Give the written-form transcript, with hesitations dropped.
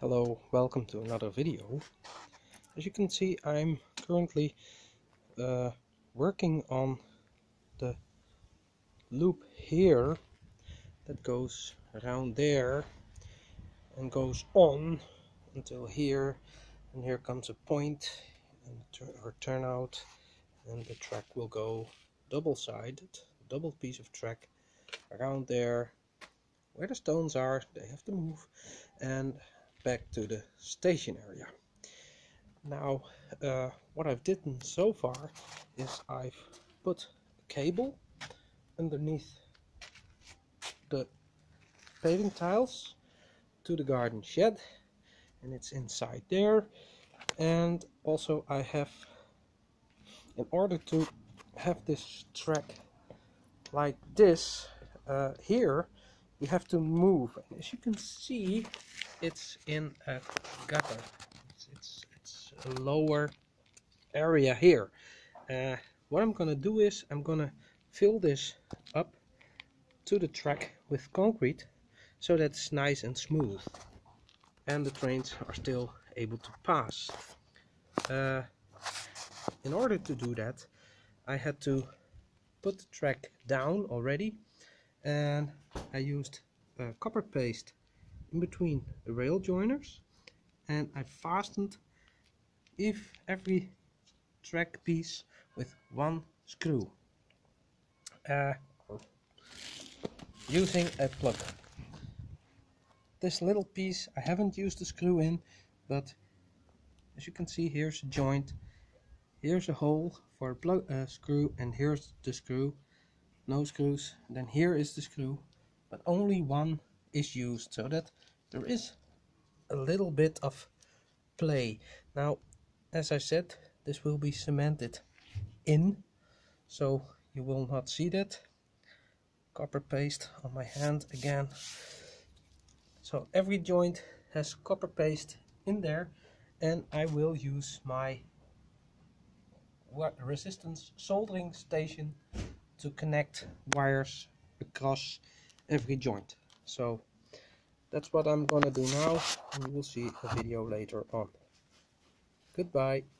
Hello, welcome to another video. As you can see, I'm currently working on the loop here that goes around there and goes on until here, and here comes a point and or turnout, and the track will go double-sided, double piece of track around there where the stones are. They have to move, and back to the station area. Now what I've done so far is I've put a cable underneath the paving tiles to the garden shed, and it's inside there. And also I have, in order to have this track like this, here we have to move, and as you can see, it's in a gutter. It's a lower area here. What I'm gonna do is I'm gonna fill this up to the track with concrete so that it's nice and smooth and the trains are still able to pass. In order to do that, I had to put the track down already, and I used copper paste in between the rail joiners, and I fastened every track piece with one screw using a plug. This little piece I haven't used the screw in, but as you can see, here's a joint, here's a hole for a plug screw, and here's the screw. No screws. Then here is the screw, but only one is used, so that there is a little bit of play. Now, as I said, this will be cemented in, so you will not see that. Copper paste on my hand again. So every joint has copper paste in there, and I will use my resistance soldering station to connect wires across every joint. So that's what I'm gonna do now, and you will see a video later on. Goodbye.